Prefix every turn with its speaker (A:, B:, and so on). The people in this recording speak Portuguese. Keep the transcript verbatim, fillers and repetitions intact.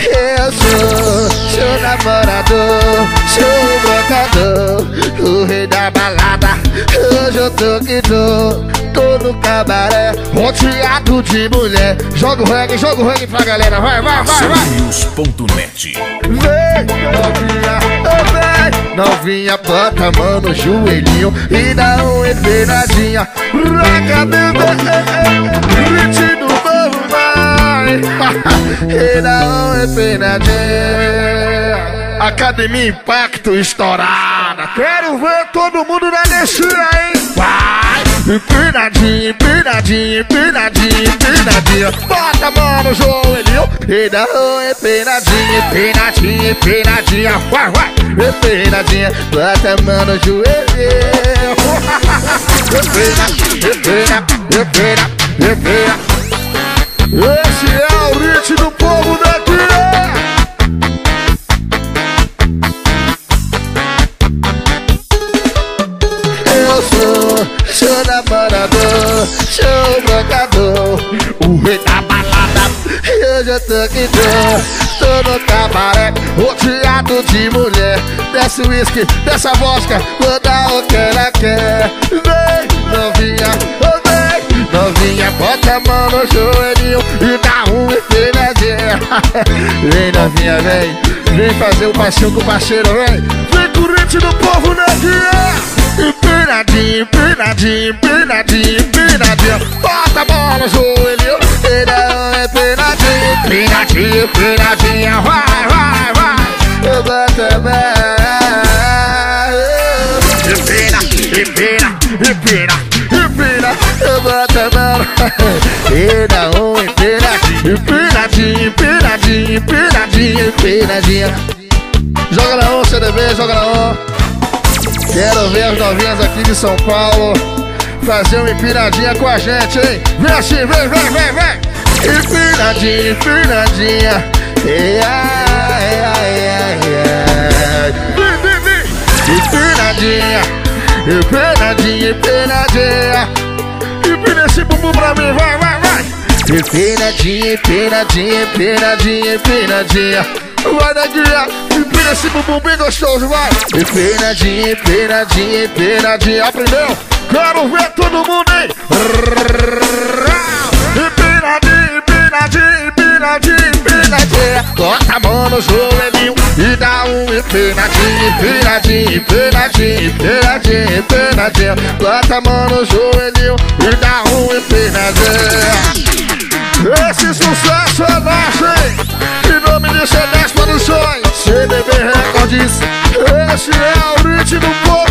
A: Eu sou seu namorador, seu brocador, o rei da balada. Hoje eu tô que tô, tô no cabaré, rodeado de mulher. Joga o reggae, joga o reggae pra galera, vai, vai, vai, vai.
B: News ponto net.
A: Vem, novinha, oh, vem, novinha, bota a mão no joelhinho e dá uma empinadinha. Raca, bebê, ritmo do povo, vai. E dá uma empinadinha. Academia Impacto estourada. Quero ver todo mundo na descida, hein? Vai! Empinadinha, empinadinha, empinadinha, empinadinha. Bota a mão no joelhinho e dá uma empinadinha, empinadinha, empinadinha. Vai, vai! Empinadinha, bota a mão no joelhinho. Empina, empina, empina, empina. Esse é o ritmo do povo daqui. Eu sou seu namorador, seu brocador, o rei da balada. Eu já tô aqui, tô, tô no cabaré, rodeado de mulher. Desce o uísque, desce a vodka, vou dar o que ela quer. Vem, novinha, oh, vem, novinha, bota a mão no joelhinho e dá um empinadinha. Vem, novinha, vem, vem fazer o passeio com o parceiro, vem. Vem com o ritmo do povo, neguinha. Empinadinha, empinadinha, empinadinha, empinadinha. Bota a mão no joelhinho e dá uma empinadinha, empinadinha, empinadinha. Vai, vai, vai. Eu boto a mão. Empina, empina, empina, empina. Eu boto a mão e dá uma empinadinha, empinadinha, empinadinha, empinadinha, empinadinha. Joga na on, C D B, joga na on. Quero ver as novinhas aqui de São Paulo fazer uma empinadinha com a gente, hein? Vem assim, vem, vem, vem, vem! Empinadinha, empinadinha. Ia, ia, ia, ia. Vem, vem, vem! Empinadinha, empinadinha, empinadinha. Empina esse bumbum pra mim, vai, vai, vai! Empinadinha, empinadinha, empinadinha, empinadinha. Vai, neguinha, empina esse bumbum bem gostoso, vai. Empinadinha, empinadinha, empinadinha. Aprendeu? Quero ver todo mundo, hein? Empinadinha, empinadinha, empinadinha, empinadinha. Bota a mão no joelhinho e dá um empinadinha, empinadinha, empinadinha, empinadinha, empinadinha. Bota a mão no joelhinho e dá um empinadinha. Esse sucesso é nosso, hein? Em nome de C dez Produções, C D B Records. Esse é o ritmo do povo.